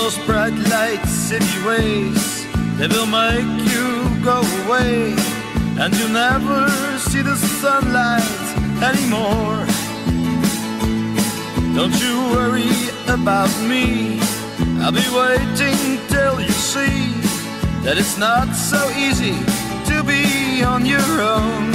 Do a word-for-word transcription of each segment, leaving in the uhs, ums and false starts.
those bright lights, city ways, they will make you go away, and you'll never see the sunlight anymore. Don't you worry about me, I'll be waiting till you see that it's not so easy to be on your own.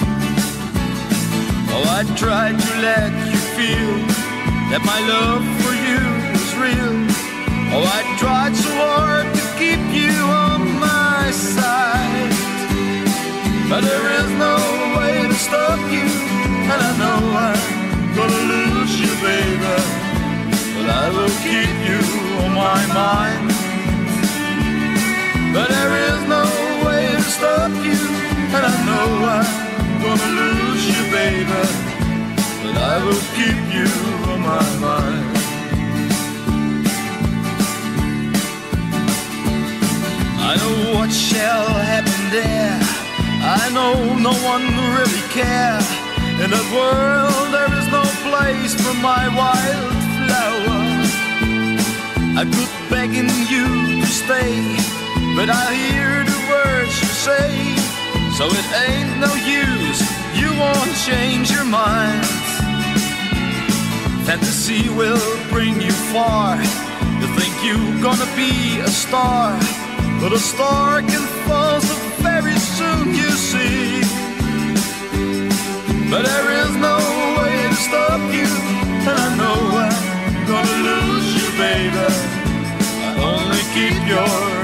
Oh, I tried to let you feel that my love for you is real. Oh, I tried so hard to keep you on my side, but there is no way to stop you, and I know I'm gonna lose you, baby, but I will keep you on my mind. But there is no way to stop you, and I know I'm gonna lose you, baby, but I will keep you on my mind. I know what shall happen there, I know no one really care. In that world there is no place for my wildflower. I could begging you to stay, but I hear the words you say, so it ain't no use, you won't change your mind. Fantasy will bring you far, you think you're gonna be a star, but a star can fall so very soon, you see. But there is no way to stop you, and I know I'm gonna lose you, baby. I only keep your